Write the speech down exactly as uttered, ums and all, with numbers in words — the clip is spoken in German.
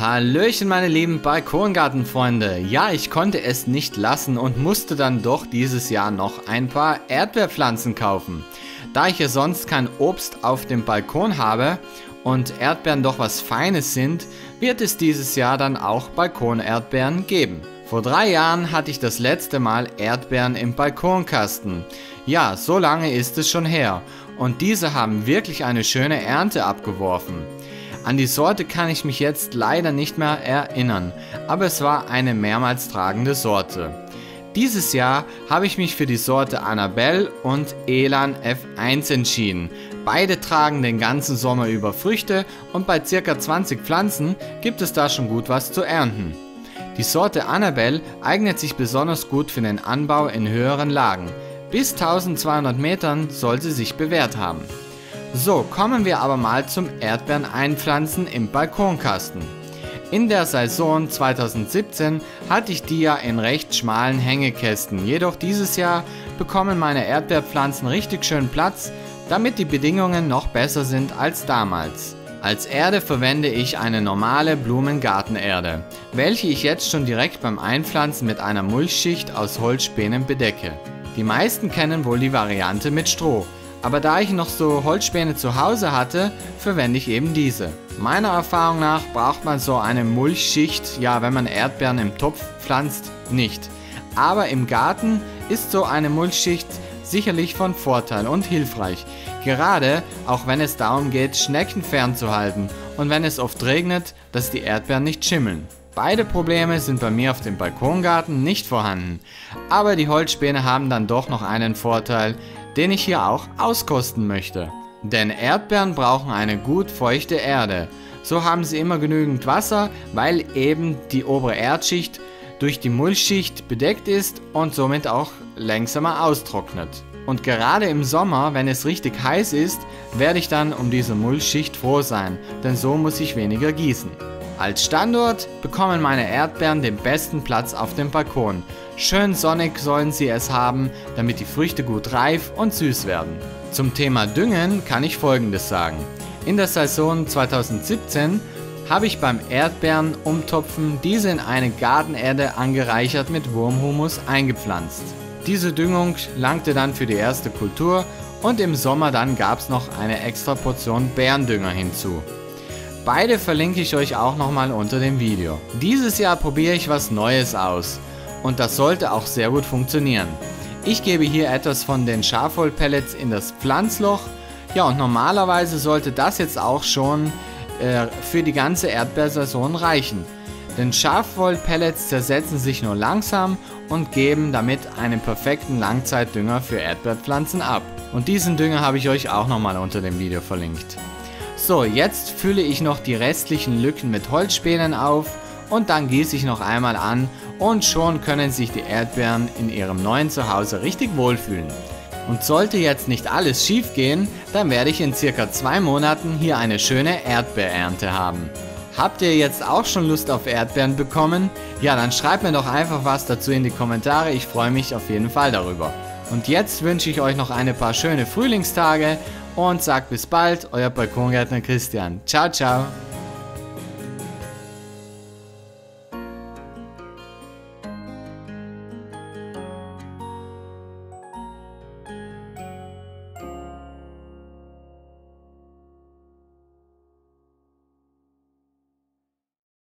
Hallöchen meine lieben Balkongartenfreunde. Ja, ich konnte es nicht lassen und musste dann doch dieses Jahr noch ein paar Erdbeerpflanzen kaufen. Da ich ja sonst kein Obst auf dem Balkon habe und Erdbeeren doch was Feines sind, wird es dieses Jahr dann auch Balkonerdbeeren geben. Vor drei Jahren hatte ich das letzte Mal Erdbeeren im Balkonkasten. Ja, so lange ist es schon her und diese haben wirklich eine schöne Ernte abgeworfen. An die Sorte kann ich mich jetzt leider nicht mehr erinnern, aber es war eine mehrmals tragende Sorte. Dieses Jahr habe ich mich für die Sorte Annabelle und Elan F eins entschieden. Beide tragen den ganzen Sommer über Früchte und bei ca. zwanzig Pflanzen gibt es da schon gut was zu ernten. Die Sorte Annabelle eignet sich besonders gut für den Anbau in höheren Lagen. Bis eintausendzweihundert Metern soll sie sich bewährt haben. So, kommen wir aber mal zum Erdbeeren einpflanzen im Balkonkasten. In der Saison zweitausendsiebzehn hatte ich die ja in recht schmalen Hängekästen, jedoch dieses Jahr bekommen meine Erdbeerpflanzen richtig schön Platz, damit die Bedingungen noch besser sind als damals. Als Erde verwende ich eine normale Blumengartenerde, welche ich jetzt schon direkt beim Einpflanzen mit einer Mulchschicht aus Holzspänen bedecke. Die meisten kennen wohl die Variante mit Stroh. Aber da ich noch so Holzspäne zu Hause hatte, verwende ich eben diese. Meiner Erfahrung nach braucht man so eine Mulchschicht, ja, wenn man Erdbeeren im Topf pflanzt, nicht. Aber im Garten ist so eine Mulchschicht sicherlich von Vorteil und hilfreich. Gerade auch wenn es darum geht, Schnecken fernzuhalten und wenn es oft regnet, dass die Erdbeeren nicht schimmeln. Beide Probleme sind bei mir auf dem Balkongarten nicht vorhanden. Aber die Holzspäne haben dann doch noch einen Vorteil, den ich hier auch auskosten möchte. Denn Erdbeeren brauchen eine gut feuchte Erde. So haben sie immer genügend Wasser, weil eben die obere Erdschicht durch die Mulchschicht bedeckt ist und somit auch langsamer austrocknet. Und gerade im Sommer, wenn es richtig heiß ist, werde ich dann um diese Mulchschicht froh sein, denn so muss ich weniger gießen. Als Standort bekommen meine Erdbeeren den besten Platz auf dem Balkon. Schön sonnig sollen sie es haben, damit die Früchte gut reif und süß werden. Zum Thema Düngen kann ich Folgendes sagen. In der Saison zweitausendsiebzehn habe ich beim Erdbeeren umtopfen diese in eine Gartenerde angereichert mit Wurmhumus eingepflanzt. Diese Düngung langte dann für die erste Kultur und im Sommer dann gab es noch eine extra Portion Bärendünger hinzu. Beide verlinke ich euch auch nochmal unter dem Video. Dieses Jahr probiere ich was Neues aus und das sollte auch sehr gut funktionieren. Ich gebe hier etwas von den Schafwollpellets in das Pflanzloch. Ja, und normalerweise sollte das jetzt auch schon äh, für die ganze Erdbeersaison reichen. Denn Schafwollpellets zersetzen sich nur langsam und geben damit einen perfekten Langzeitdünger für Erdbeerpflanzen ab. Und diesen Dünger habe ich euch auch nochmal unter dem Video verlinkt. So, jetzt fülle ich noch die restlichen Lücken mit Holzspänen auf und dann gieße ich noch einmal an und schon können sich die Erdbeeren in ihrem neuen Zuhause richtig wohlfühlen. Und sollte jetzt nicht alles schief gehen, dann werde ich in circa zwei Monaten hier eine schöne Erdbeerernte haben. Habt ihr jetzt auch schon Lust auf Erdbeeren bekommen? Ja, dann schreibt mir doch einfach was dazu in die Kommentare, ich freue mich auf jeden Fall darüber. Und jetzt wünsche ich euch noch ein paar schöne Frühlingstage und sagt bis bald, euer Balkongärtner Christian. Ciao, ciao.